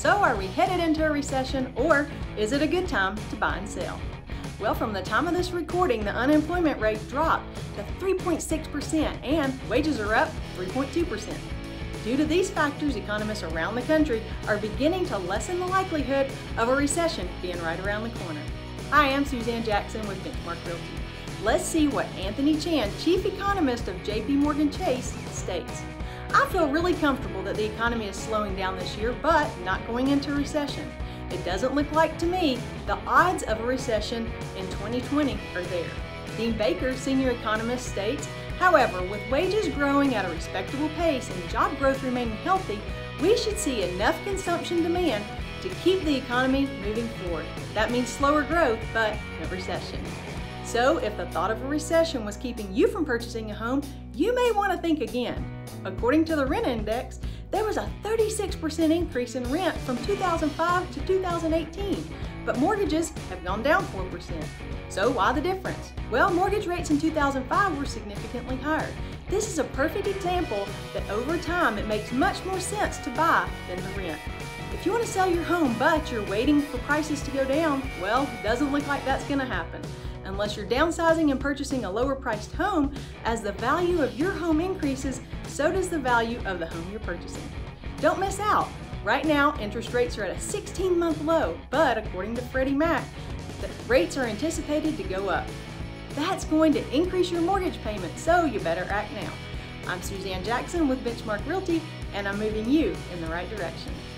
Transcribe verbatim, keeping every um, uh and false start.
So are we headed into a recession, or is it a good time to buy and sell? Well, from the time of this recording, the unemployment rate dropped to three point six percent and wages are up three point two percent. Due to these factors, economists around the country are beginning to lessen the likelihood of a recession being right around the corner. Hi, I'm Suzanne Jackson with Benchmark Realty. Let's see what Anthony Chan, chief economist of J P Morgan Chase, states. I feel really comfortable that the economy is slowing down this year, but not going into recession. It doesn't look like to me the odds of a recession in twenty twenty are there. Dean Baker, senior economist, states, however, with wages growing at a respectable pace and job growth remaining healthy, we should see enough consumption demand to keep the economy moving forward. That means slower growth, but no recession. So if the thought of a recession was keeping you from purchasing a home, you may want to think again. According to the rent index, there was a thirty-six percent increase in rent from two thousand five to two thousand eighteen, but mortgages have gone down four percent. So why the difference? Well, mortgage rates in two thousand five were significantly higher. This is a perfect example that over time it makes much more sense to buy than to rent. If you want to sell your home but you're waiting for prices to go down, well, it doesn't look like that's going to happen. Unless you're downsizing and purchasing a lower priced home, as the value of your home increases, so does the value of the home you're purchasing. Don't miss out. Right now, interest rates are at a sixteen month low, but according to Freddie Mac, the rates are anticipated to go up. That's going to increase your mortgage payment, so you better act now. I'm Suzanne Jackson with Benchmark Realty, and I'm moving you in the right direction.